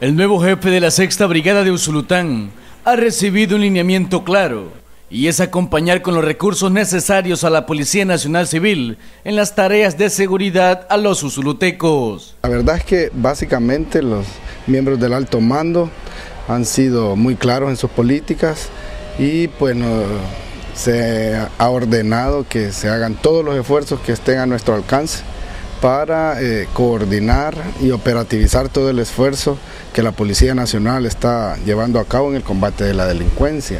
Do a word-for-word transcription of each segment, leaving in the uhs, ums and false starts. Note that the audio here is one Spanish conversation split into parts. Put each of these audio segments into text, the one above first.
El nuevo jefe de la Sexta Brigada de Usulután ha recibido un lineamiento claro y es acompañar con los recursos necesarios a la Policía Nacional Civil en las tareas de seguridad a los usulutecos. La verdad es que básicamente los miembros del alto mando han sido muy claros en sus políticas y pues no, se ha ordenado que se hagan todos los esfuerzos que estén a nuestro alcance para eh, coordinar y operativizar todo el esfuerzo que la Policía Nacional está llevando a cabo en el combate de la delincuencia.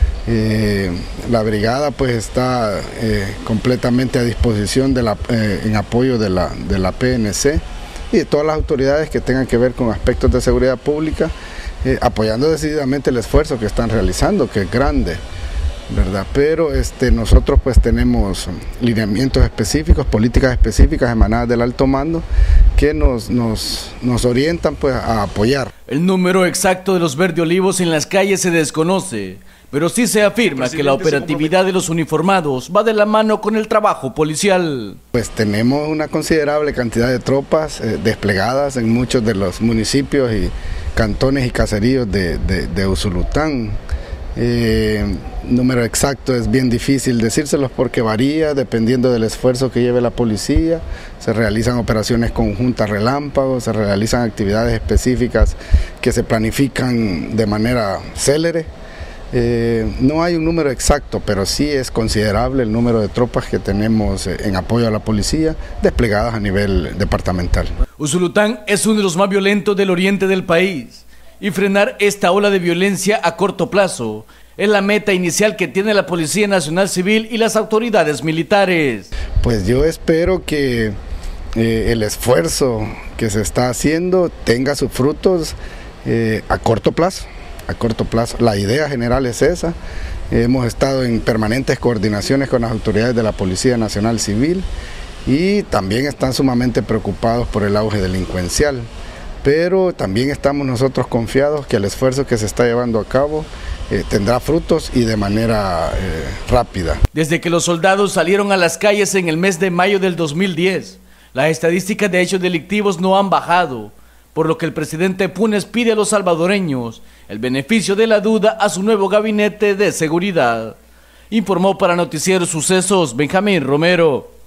Eh, la brigada pues está eh, completamente a disposición de la, eh, en apoyo de la, de la P N C y de todas las autoridades que tengan que ver con aspectos de seguridad pública, eh, apoyando decididamente el esfuerzo que están realizando, que es grande, ¿verdad? Pero este, nosotros pues tenemos lineamientos específicos, políticas específicas emanadas del alto mando que nos, nos, nos orientan pues a apoyar. El número exacto de los verde olivos en las calles se desconoce, pero sí se afirma que la operatividad de los uniformados va de la mano con el trabajo policial. Pues tenemos una considerable cantidad de tropas eh, desplegadas en muchos de los municipios y cantones y caseríos de, de, de Usulután. Eh, número exacto es bien difícil decírselos porque varía dependiendo del esfuerzo que lleve la policía. Se realizan operaciones conjuntas relámpagos, se realizan actividades específicas que se planifican de manera célere. Eh, no hay un número exacto, pero sí es considerable el número de tropas que tenemos en apoyo a la policía desplegadas a nivel departamental. Usulután es uno de los más violentos del oriente del país. Y frenar esta ola de violencia a corto plazo es la meta inicial que tiene la Policía Nacional Civil y las autoridades militares. Pues yo espero que eh, el esfuerzo que se está haciendo tenga sus frutos eh, a corto plazo. A corto plazo. La idea general es esa. Hemos estado en permanentes coordinaciones con las autoridades de la Policía Nacional Civil y también están sumamente preocupados por el auge delincuencial. Pero también estamos nosotros confiados que el esfuerzo que se está llevando a cabo eh, tendrá frutos y de manera eh, rápida. Desde que los soldados salieron a las calles en el mes de mayo del dos mil diez, las estadísticas de hechos delictivos no han bajado, por lo que el presidente Funes pide a los salvadoreños el beneficio de la duda a su nuevo gabinete de seguridad. Informó para Noticiero Sucesos Benjamín Romero.